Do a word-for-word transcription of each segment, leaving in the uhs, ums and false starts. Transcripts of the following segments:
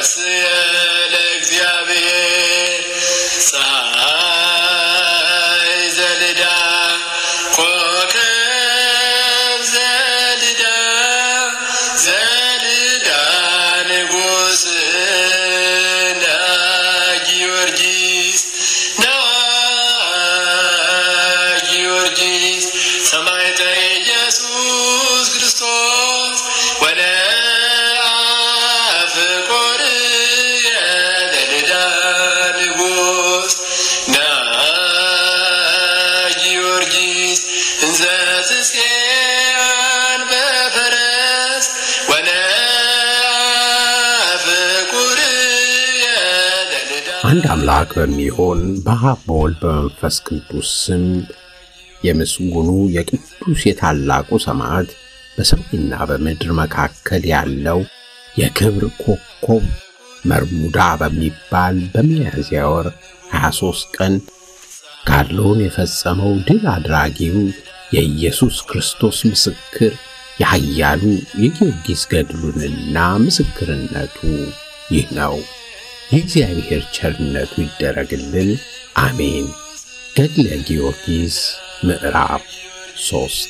አንድ አምላክ በሚሆን በአብ በወልድ በመንፈስ ቅዱስ ስም የምስጉኑ የቅዱስ የታላቁ ሰማዕት በሰማይና በምድር መካከል ያለው የክብር ኮከብ መርሙዳ በሚባል በሚያዝያ ወር ሃያ ሦስት ቀን ጋድሎን የፈጸመው ድል አድራጊው የኢየሱስ ክርስቶስ ምስክር ያያሉ የጊዮርጊስ ገድሉንና ምስክርነቱ ይህ ነው። የእግዚአብሔር ቸርነቱ ይደረግልን አሜን። ገድለ ጊዮርጊስ ምዕራፍ ሶስት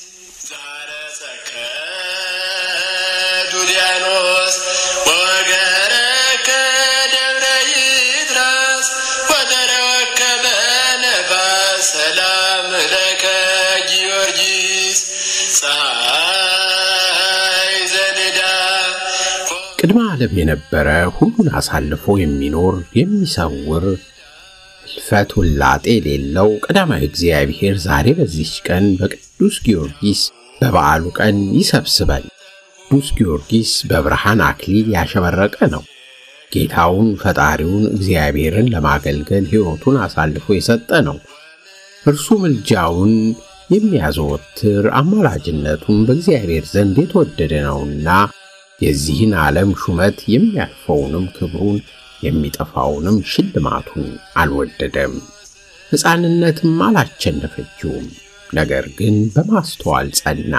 ቅድመ ዓለም የነበረ ሁሉን አሳልፎ የሚኖር የሚሰውር ሕልፈት ውላጤ የሌለው ቀዳማዊ እግዚአብሔር ዛሬ በዚህ ቀን በቅዱስ ጊዮርጊስ በበዓሉ ቀን ይሰብስበን። ቅዱስ ጊዮርጊስ በብርሃን አክሊል ያሸበረቀ ነው። ጌታውን ፈጣሪውን እግዚአብሔርን ለማገልገል ሕይወቱን አሳልፎ የሰጠ ነው። እርሱ ምልጃውን የሚያዘወትር አማላጅነቱን በእግዚአብሔር ዘንድ የተወደደ ነውና የዚህን ዓለም ሹመት የሚያልፈውንም ክብሩን የሚጠፋውንም ሽልማቱን አልወደደም። ሕፃንነትም አላቸነፈችውም፣ ነገር ግን በማስተዋል ጸና።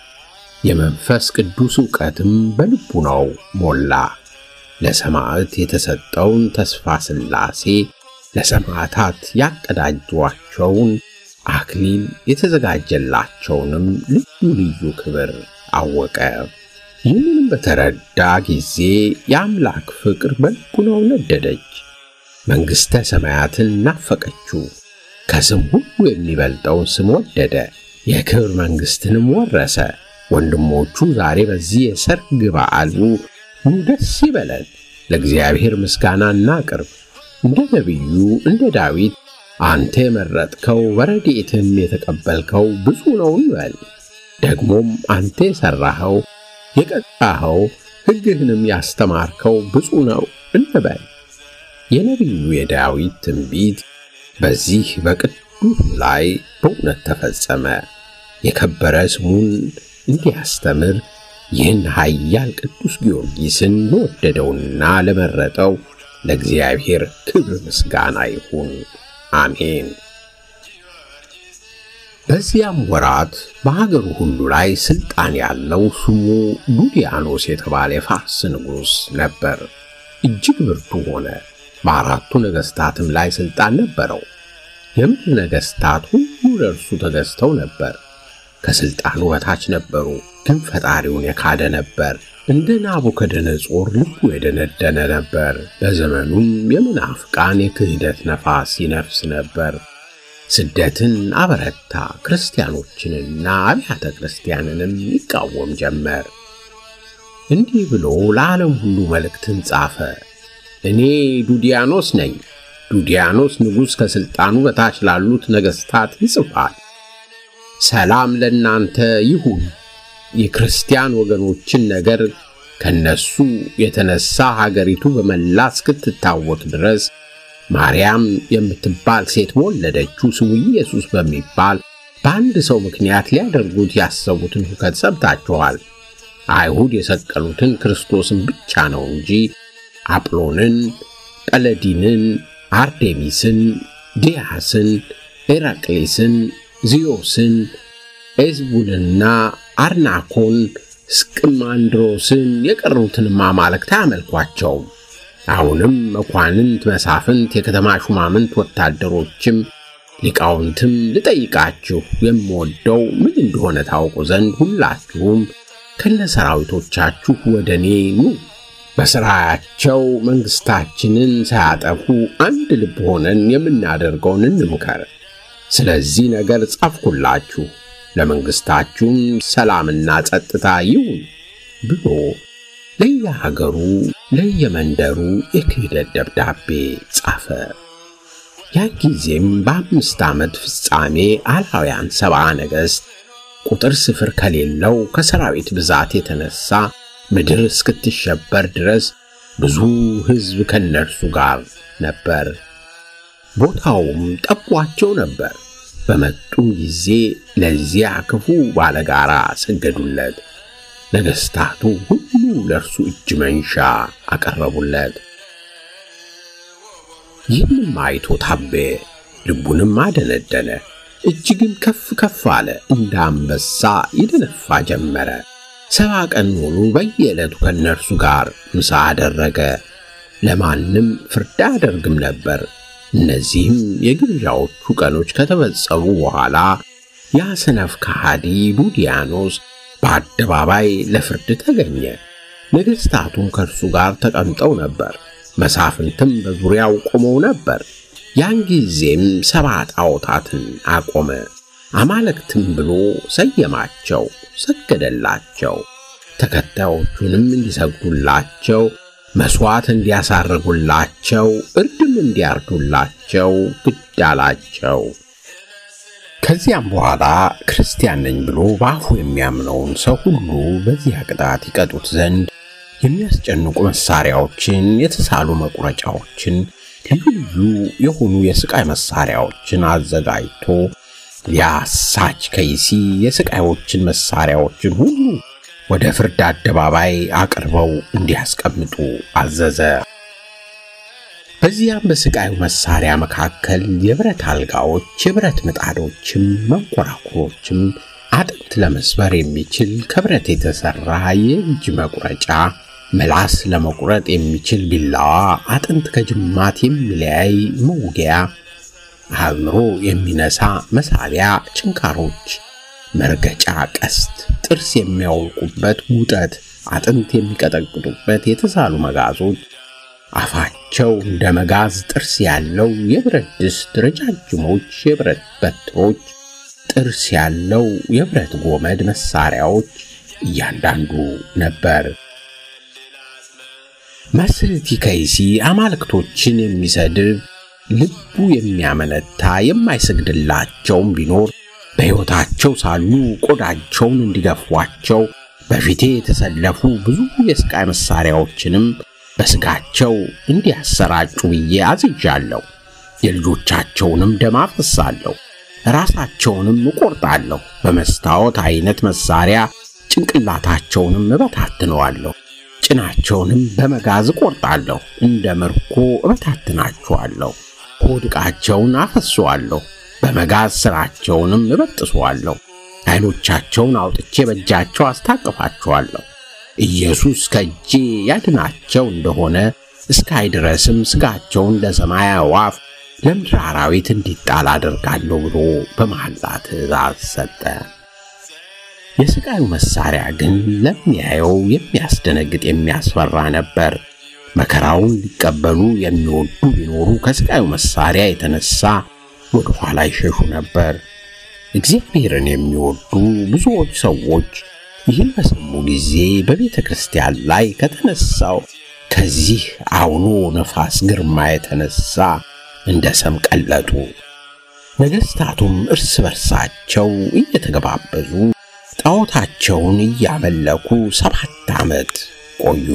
የመንፈስ ቅዱስ ዕውቀትም በልቡናው ሞላ። ለሰማዕት የተሰጠውን ተስፋ ሥላሴ ለሰማዕታት ያቀዳጇቸውን አክሊል የተዘጋጀላቸውንም ልዩ ልዩ ክብር አወቀ። ይህንንም በተረዳ ጊዜ የአምላክ ፍቅር በልቡናው ነደደች። መንግሥተ ሰማያትን ናፈቀችው። ከስም ሁሉ የሚበልጠውን ስም ወደደ። የክብር መንግሥትንም ወረሰ። ወንድሞቹ ዛሬ በዚህ የሰርግ በዓሉ ኑ ደስ ይበለን፣ ለእግዚአብሔር ምስጋና እናቅርብ፣ እንደ ነቢዩ እንደ ዳዊት አንተ የመረጥከው በረድኤትም የተቀበልከው ብዙ ነው እንበል። ደግሞም አንተ የሠራኸው የቀጣኸው ሕግህንም ያስተማርከው ብዙ ነው እንበል። የነቢዩ የዳዊት ትንቢት በዚህ በቅዱስ ላይ በእውነት ተፈጸመ። የከበረ ስሙን እንዲያስተምር ይህን ኃያል ቅዱስ ጊዮርጊስን ለወደደውና ለመረጠው ለእግዚአብሔር ክብር ምስጋና ይሁን አሜን። በዚያም ወራት በሀገሩ ሁሉ ላይ ስልጣን ያለው ስሙ ዱዲያኖስ የተባለ የፋርስ ንጉሥ ነበር። እጅግ ብርቱ ሆነ። በአራቱ ነገሥታትም ላይ ስልጣን ነበረው። የምድር ነገሥታት ሁሉ ለእርሱ ተገዝተው ነበር። ከስልጣኑ በታች ነበሩ፣ ግን ፈጣሪውን የካደ ነበር። እንደ ናቡከደነጾር ልቡ የደነደነ ነበር። በዘመኑም የመናፍቃን የክህደት ነፋስ ይነፍስ ነበር። ስደትን አበረታ፣ ክርስቲያኖችንና አብያተ ክርስቲያንንም ይቃወም ጀመር። እንዲህ ብሎ ለዓለም ሁሉ መልእክትን ጻፈ። እኔ ዱዲያኖስ ነኝ። ዱዲያኖስ ንጉሥ ከስልጣኑ በታች ላሉት ነገሥታት ይጽፋል። ሰላም ለእናንተ ይሁን። የክርስቲያን ወገኖችን ነገር ከነሱ የተነሳ ሀገሪቱ በመላ እስክትታወቅ ድረስ ማርያም የምትባል ሴት ወለደችው። ስሙ ኢየሱስ በሚባል በአንድ ሰው ምክንያት ሊያደርጉት ያሰቡትን ሁከት ሰምታችኋል። አይሁድ የሰቀሉትን ክርስቶስን ብቻ ነው እንጂ አጵሎንን፣ ጰለዲንን፣ አርዴሚስን፣ ዲያስን፣ ኤራቅሊስን፣ ዚዮስን፣ ኤዝቡልና አርናኮን፣ ስቅማንድሮስን የቀሩትን አማልክት አያመልኳቸውም። አሁንም መኳንንት፣ መሳፍንት፣ የከተማ ሹማምንት፣ ወታደሮችም ሊቃውንትም ልጠይቃችሁ የምወደው ምን እንደሆነ ታውቁ ዘንድ ሁላችሁም ከነሰራዊቶቻችሁ ወደኔ ኑ። በሥራቸው መንግስታችንን ሳያጠፉ አንድ ልብ ሆነን የምናደርገውን እንምከር። ስለዚህ ነገር ጻፍኩላችሁ፣ ለመንግስታችሁም ሰላምና ጸጥታ ይሁን ብሎ ለየሀገሩ ለየመንደሩ የክህደት ደብዳቤ ጻፈ። ያን ጊዜም በአምስት ዓመት ፍጻሜ አላውያን ሰብዓ ነገሥት ቁጥር ስፍር ከሌለው ከሰራዊት ብዛት የተነሳ ምድር እስክትሸበር ድረስ ብዙ ሕዝብ ከነርሱ ጋር ነበር። ቦታውም ጠቧቸው ነበር። በመጡም ጊዜ ለዚያ ክፉ ባለጋራ ሰገዱለት። ነገሥታቱ ሁሉ ለእርሱ እጅ መንሻ አቀረቡለት። ይህንም አይቶ ታበየ፣ ልቡንም አደነደነ፣ እጅግም ከፍ ከፍ አለ። እንደ አንበሳ ይደነፋ ጀመረ። ሰባ ቀን ሙሉ በየዕለቱ ከነርሱ ጋር ምሳ አደረገ። ለማንም ፍርድ አያደርግም ነበር። እነዚህም የግብዣዎቹ ቀኖች ከተፈጸሙ በኋላ ያ ሰነፍ ከሃዲ ዱዲያኖስ በአደባባይ ለፍርድ ተገኘ። ነገሥታቱም ከእርሱ ጋር ተቀምጠው ነበር። መሳፍንትም በዙሪያው ቆመው ነበር። ያን ጊዜም ሰባ ጣዖታትን አቆመ። አማልክትም ብሎ ሰየማቸው፣ ሰገደላቸው። ተከታዮቹንም እንዲሰግዱላቸው፣ መስዋዕት እንዲያሳርጉላቸው፣ እርድም እንዲያርዱላቸው ግድ አላቸው። ከዚያም በኋላ ክርስቲያን ነኝ ብሎ በአፉ የሚያምነውን ሰው ሁሉ በዚያ ቅጣት ይቀጡት ዘንድ የሚያስጨንቁ መሳሪያዎችን፣ የተሳሉ መቁረጫዎችን፣ ልዩ ልዩ የሆኑ የስቃይ መሳሪያዎችን አዘጋጅቶ ያሳች ከይሲ የስቃዮችን መሳሪያዎችን ሁሉ ወደ ፍርድ አደባባይ አቅርበው እንዲያስቀምጡ አዘዘ። በዚያም በስቃዩ መሳሪያ መካከል የብረት አልጋዎች፣ የብረት ምጣዶችም፣ መንኮራኩሮችም፣ አጥንት ለመስበር የሚችል ከብረት የተሰራ የእጅ መቁረጫ፣ ምላስ ለመቁረጥ የሚችል ቢላዋ፣ አጥንት ከጅማት የሚለያይ መውጊያ፣ አእምሮ የሚነሳ መሳቢያ፣ ችንካሮች፣ መርገጫ፣ ቀስት፣ ጥርስ የሚያወልቁበት ጉጠት፣ አጥንት የሚቀጠቅጡበት የተሳሉ መጋዞች፣ አፋቸው እንደ መጋዝ ጥርስ ያለው የብረት ድስት፣ ረጃጅሞች የብረት በትሮች፣ ጥርስ ያለው የብረት ጎመድ መሳሪያዎች እያንዳንዱ ነበር። መስሕቲ ከይሲ አማልክቶችን የሚሰድብ ልቡ የሚያመነታ የማይሰግድላቸውም ቢኖር በሕይወታቸው ሳሉ ቆዳቸውን እንዲገፏቸው በፊቴ የተሰለፉ ብዙ የስቃይ መሳሪያዎችንም በስጋቸው እንዲያሰራጩ ብዬ አዝዣለሁ። የልጆቻቸውንም ደም አፈሳለሁ፣ ራሳቸውንም እቆርጣለሁ። በመስታወት አይነት መሳሪያ ጭንቅላታቸውንም እበታትነዋለሁ። ጭናቸውንም በመጋዝ እቆርጣለሁ፣ እንደ ምርኮ እበታትናቸዋለሁ። ሆድቃቸውን አፈሰዋለሁ፣ በመጋዝ ስራቸውንም እበጥሰዋለሁ። ዓይኖቻቸውን አውጥቼ በእጃቸው አስታቅፋቸዋለሁ። ኢየሱስ ከእጄ ያድናቸው እንደሆነ እስካይ ድረስም ስጋቸውን ለሰማይ አዕዋፍ ለምድር አራዊት እንዲጣል አደርጋለሁ ብሎ በመሐላ ትእዛዝ ሰጠ። የስቃዩ መሳሪያ ግን ለሚያየው የሚያስደነግጥ የሚያስፈራ ነበር። መከራውን ሊቀበሉ የሚወዱ ቢኖሩ ከስቃዩ መሳሪያ የተነሳ ወደ ኋላ ይሸሹ ነበር። እግዚአብሔርን የሚወዱ ብዙዎች ሰዎች ይህን በሰሙ ጊዜ በቤተ ክርስቲያን ላይ ከተነሳው ከዚህ አውሎ ነፋስ ግርማ የተነሳ እንደ ሰም ቀለጡ። ነገሥታቱም እርስ በርሳቸው እየተገባበዙ ጣዖታቸውን እያመለኩ ሰባት ዓመት ቆዩ።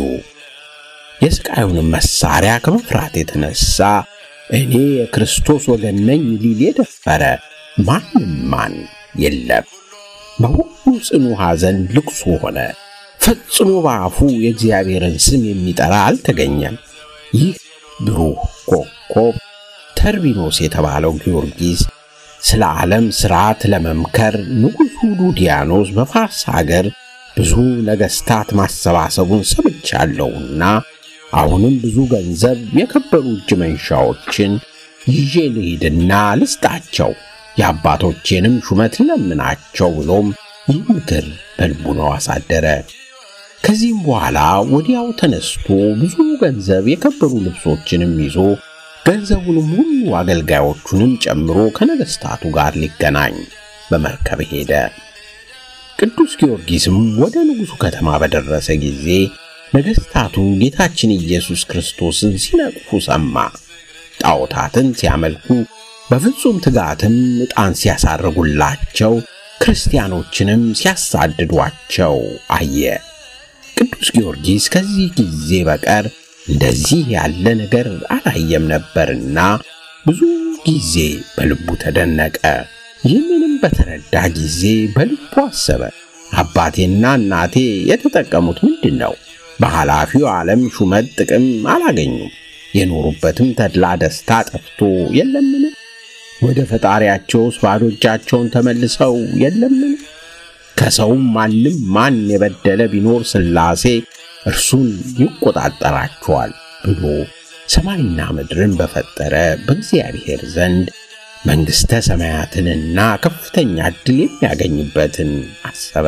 የስቃዩንም መሳሪያ ከመፍራት የተነሳ እኔ የክርስቶስ ወገን ነኝ ሊል የደፈረ ማንም ማን የለም። በሁሉ ጽኑ ሐዘን ልቅሶ ሆነ። ፈጽሞ በአፉ የእግዚአብሔርን ስም የሚጠራ አልተገኘም። ይህ ብሩህ ኮከብ ተርቢኖስ የተባለው ጊዮርጊስ ስለ ዓለም ሥርዓት ለመምከር ንጉሡ ዱዲያኖስ በፋርስ ሀገር ብዙ ነገሥታት ማሰባሰቡን ሰምቻለሁና አሁንም ብዙ ገንዘብ የከበሩ እጅ መንሻዎችን ይዤ ልሂድና ልስጣቸው፣ የአባቶቼንም ሹመት ለምናቸው ብሎም ይህ ምክር በልቡ ነው አሳደረ። ከዚህም በኋላ ወዲያው ተነስቶ ብዙ ገንዘብ የከበሩ ልብሶችንም ይዞ ገንዘቡንም ሁሉ አገልጋዮቹንም ጨምሮ ከነገስታቱ ጋር ሊገናኝ በመርከብ ሄደ። ቅዱስ ጊዮርጊስም ወደ ንጉሡ ከተማ በደረሰ ጊዜ ነገስታቱ ጌታችን ኢየሱስ ክርስቶስን ሲነቅፉ ሰማ። ጣዖታትን ሲያመልኩ በፍጹም ትጋትም ዕጣን ሲያሳርጉላቸው ክርስቲያኖችንም ሲያሳድዷቸው አየ። ቅዱስ ጊዮርጊስ ከዚህ ጊዜ በቀር እንደዚህ ያለ ነገር አላየም ነበርና ብዙ ጊዜ በልቡ ተደነቀ። ይህንንም በተረዳ ጊዜ በልቡ አሰበ፣ አባቴና እናቴ የተጠቀሙት ምንድነው? በኃላፊው ዓለም ሹመት ጥቅም አላገኙም፣ የኖሩበትም ተድላ ደስታ ጠፍቶ የለምን? ወደ ፈጣሪያቸውስ ባዶ እጃቸውን ተመልሰው የለምን? ከሰውም ማንም ማን የበደለ ቢኖር ሥላሴ እርሱን ይቆጣጠራቸዋል ብሎ ሰማይና ምድርን በፈጠረ በእግዚአብሔር ዘንድ መንግሥተ ሰማያትንና ከፍተኛ ዕድል የሚያገኝበትን አሰበ።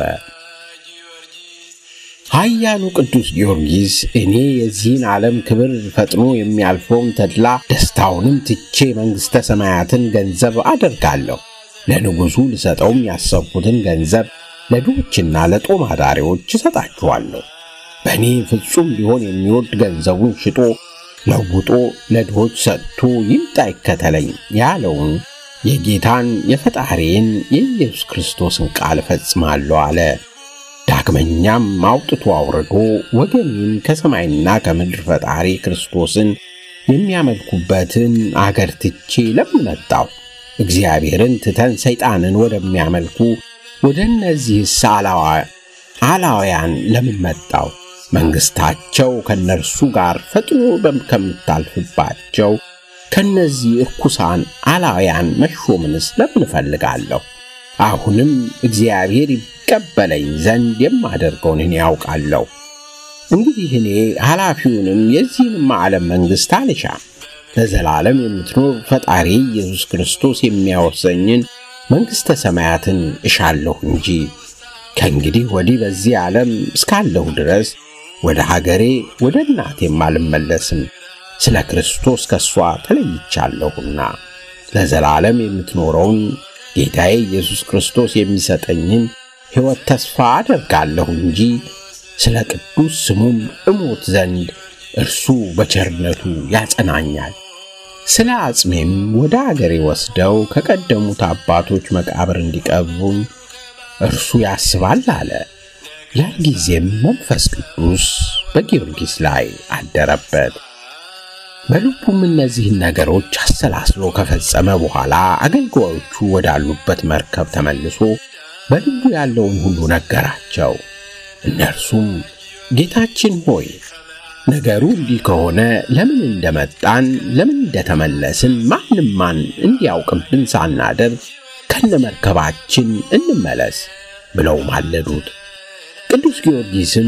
ኃያሉ ቅዱስ ጊዮርጊስ እኔ የዚህን ዓለም ክብር ፈጥኖ የሚያልፈውን ተድላ ደስታውንም ትቼ መንግሥተ ሰማያትን ገንዘብ አደርጋለሁ፣ ለንጉሡ ልሰጠውም ያሰብኩትን ገንዘብ ለድሆችና ለጦም አዳሪዎች እሰጣችኋለሁ። በእኔ ፍጹም ሊሆን የሚወድ ገንዘቡን ሽጦ ለውጦ ለድሆች ሰጥቶ ይምጣ ይከተለኝ ያለውን የጌታን የፈጣሪን የኢየሱስ ክርስቶስን ቃል ፈጽማለሁ አለ። ዳግመኛም አውጥቶ አውርዶ ወገኔን ከሰማይና ከምድር ፈጣሪ ክርስቶስን የሚያመልኩበትን አገር ትቼ ለምን መጣሁ? እግዚአብሔርን ትተን ሰይጣንን ወደሚያመልኩ ወደ እነዚህ አላውያን ለምን መጣሁ? መንግሥታቸው ከነርሱ ጋር ፈጥኖ ከምታልፍባቸው ከነዚህ እርኩሳን አላውያን መሾምንስ ለምን እፈልጋለሁ? አሁንም እግዚአብሔር ይቀበለኝ ዘንድ የማደርገውን እኔ ያውቃለሁ። እንግዲህ እኔ ኃላፊውንም የዚህንም ዓለም መንግሥት አልሻም፣ ለዘላለም የምትኖር ፈጣሪ ኢየሱስ ክርስቶስ የሚያወርሰኝን መንግሥተ ሰማያትን እሻለሁ እንጂ ከእንግዲህ ወዲህ በዚህ ዓለም እስካለሁ ድረስ ወደ ሀገሬ ወደ እናቴም አልመለስም፣ ስለ ክርስቶስ ከሷ ተለይቻለሁና ለዘላለም የምትኖረውን ጌታዬ ኢየሱስ ክርስቶስ የሚሰጠኝን ሕይወት ተስፋ አደርጋለሁ እንጂ ስለ ቅዱስ ስሙም እሞት ዘንድ እርሱ በቸርነቱ ያጸናኛል። ስለ አጽሜም ወደ አገሬ ወስደው ከቀደሙት አባቶች መቃብር እንዲቀብሩኝ እርሱ ያስባል አለ። ያን ጊዜም መንፈስ ቅዱስ በጊዮርጊስ ላይ አደረበት። በልቡም እነዚህን ነገሮች አሰላስሎ ከፈጸመ በኋላ አገልጋዮቹ ወዳሉበት መርከብ ተመልሶ በልቡ ያለውን ሁሉ ነገራቸው። እነርሱም ጌታችን ሆይ ነገሩ እንዲህ ከሆነ ለምን እንደመጣን ለምን እንደተመለስን ማንም ማን እንዲያውቅብን ሳናደርግ ከነመርከባችን እንመለስ ብለው ማለዱት። ቅዱስ ጊዮርጊስም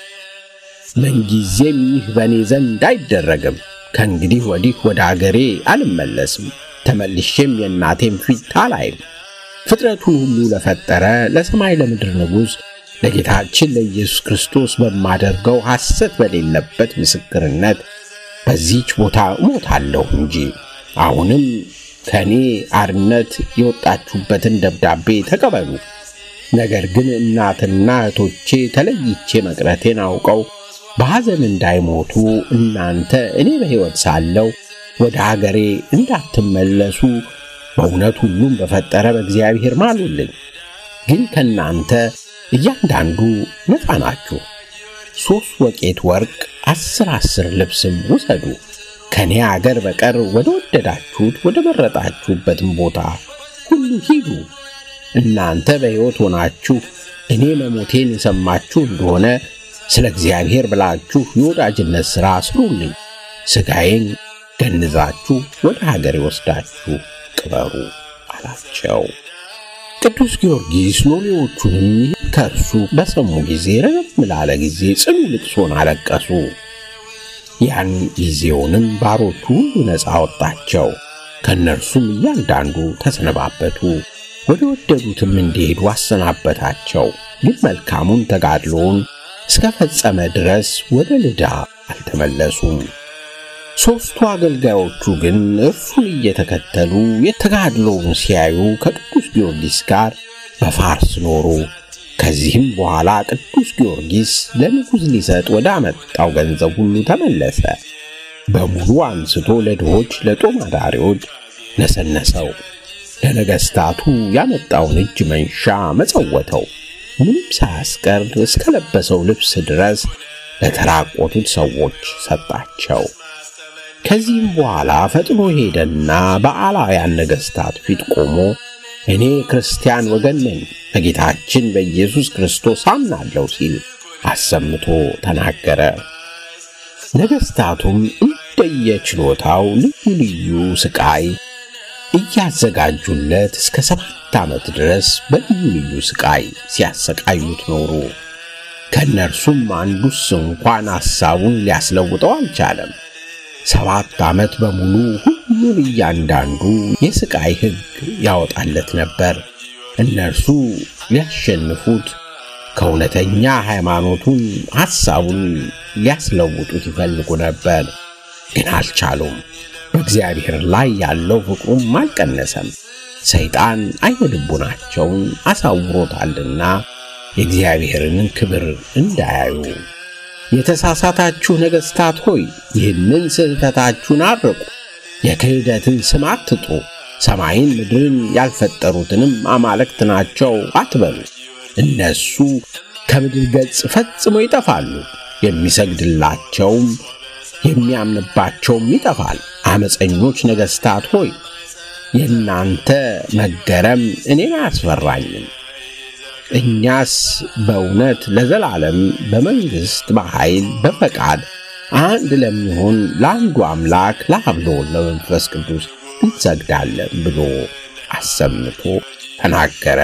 ምንጊዜም ይህ በእኔ ዘንድ አይደረግም፣ ከእንግዲህ ወዲህ ወደ አገሬ አልመለስም፣ ተመልሼም የእናቴም ፊት አላይም፣ ፍጥረቱን ሁሉ ለፈጠረ ለሰማይ ለምድር ንጉሥ ለጌታችን ለኢየሱስ ክርስቶስ በማደርገው ሐሰት በሌለበት ምስክርነት በዚህች ቦታ እሞታለሁ እንጂ አሁንም ከኔ አርነት የወጣችሁበትን ደብዳቤ ተቀበሉ። ነገር ግን እናትና እህቶቼ ተለይቼ መቅረቴን አውቀው በሐዘን እንዳይሞቱ እናንተ እኔ በሕይወት ሳለሁ ወደ ሀገሬ እንዳትመለሱ በእውነት ሁሉም በፈጠረ በእግዚአብሔር ማሉልኝ። ግን ከናንተ እያንዳንዱ ነፃ ናችሁ። ሦስት ወቄት ወርቅ አስር አስር ልብስም ውሰዱ። ከኔ አገር በቀር ወደ ወደዳችሁት ወደ መረጣችሁበትም ቦታ ሁሉ ሂዱ። እናንተ በሕይወት ሆናችሁ እኔ መሞቴን የሰማችሁ እንደሆነ ስለ እግዚአብሔር ብላችሁ የወዳጅነት ሥራ ስሩልኝ። ሥጋዬን ገንዛችሁ ወደ ሀገሬ ወስዳችሁ ቅበሩ አላቸው። ቅዱስ ጊዮርጊስ ሎሌዎቹንም ይህን ከእርሱ በሰሙ ጊዜ ረዘም ላለ ጊዜ ጽኑ ልቅሶን አለቀሱ። ያን ጊዜውንም ባሮቹ ሁሉ ነፃ አወጣቸው። ከነርሱም እያንዳንዱ ተሰነባበቱ፣ ወደ ወደዱትም እንዲሄዱ አሰናበታቸው። ግን መልካሙን ተጋድሎውን እስከ ፈጸመ ድረስ ወደ ልዳ አልተመለሱም። ሦስቱ አገልጋዮቹ ግን እርሱን እየተከተሉ የተጋድሎውን ሲያዩ ከቅዱስ ጊዮርጊስ ጋር በፋርስ ኖሩ። ከዚህም በኋላ ቅዱስ ጊዮርጊስ ለንጉሥ ሊሰጥ ወደ አመጣው ገንዘብ ሁሉ ተመለሰ። በሙሉ አንስቶ ለድሆች ለጦም አዳሪዎች ነሰነሰው። ለነገሥታቱ ያመጣውን እጅ መንሻ መጸወተው። ምንም ሳያስቀር እስከ ለበሰው ልብስ ድረስ ለተራቆቱት ሰዎች ሰጣቸው። ከዚህም በኋላ ፈጥኖ ሄደና በአላውያን ነገሥታት ፊት ቆሞ እኔ ክርስቲያን ወገን ነኝ፣ በጌታችን በኢየሱስ ክርስቶስ አምናለሁ ሲል አሰምቶ ተናገረ። ነገሥታቱም እንደየችሎታው ልዩ ልዩ ስቃይ እያዘጋጁለት እስከ ሰባት ዓመት ድረስ በልዩ ልዩ ስቃይ ሲያሰቃዩት ኖሩ። ከነርሱም አንዱስ እንኳን ሐሳቡን ሊያስለውጠው አልቻለም። ሰባት ዓመት በሙሉ ሁሉን እያንዳንዱ የስቃይ ሕግ ያወጣለት ነበር። እነርሱ ሊያሸንፉት ከእውነተኛ ሃይማኖቱን ሐሳቡን ሊያስለውጡት ይፈልጉ ነበር፣ ግን አልቻሉም። በእግዚአብሔር ላይ ያለው ፍቅሩም አልቀነሰም። ሰይጣን አይነ ልቡናቸውን አሳውሮታልና የእግዚአብሔርን ክብር እንዳያዩ። የተሳሳታችሁ ነገሥታት ሆይ ይህንን ስህተታችሁን አርቁ፣ የክህደትን ስም አትጥሩ፣ ሰማይን ምድርን ያልፈጠሩትንም አማልክት ናቸው አትበሉ። እነሱ ከምድር ገጽ ፈጽሞ ይጠፋሉ፣ የሚሰግድላቸውም የሚያምንባቸውም ይጠፋል። አመፀኞች ነገሥታት ሆይ የእናንተ መገረም እኔን አያስፈራኝም። እኛስ በእውነት ለዘላለም በመንግሥት በኃይል በፈቃድ አንድ ለሚሆን ለአንዱ አምላክ ለአብ ለወልድ ለመንፈስ ቅዱስ እንሰግዳለን ብሎ አሰምቶ ተናገረ።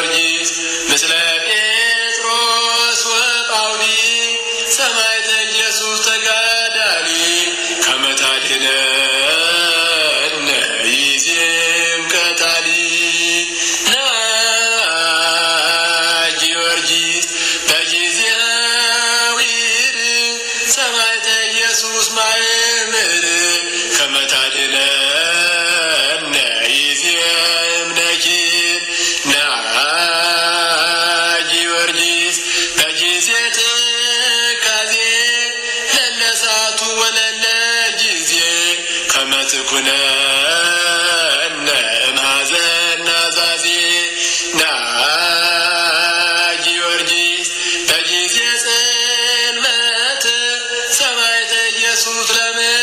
مثل بيتروس وقولي سمعت ኢየሱስ ማእምር ከመታደለ ነይዜምነኪ ና ጊዮርጊስ በጊዜ ትካዜ ለለሳቱ ወለለ ጊዜ ከመትኩነ እምሐዘን ናዛዜ ና ጊዮርጊስ በጊዜ ጽልመት ሰማዕተ ኢየሱስ ለምን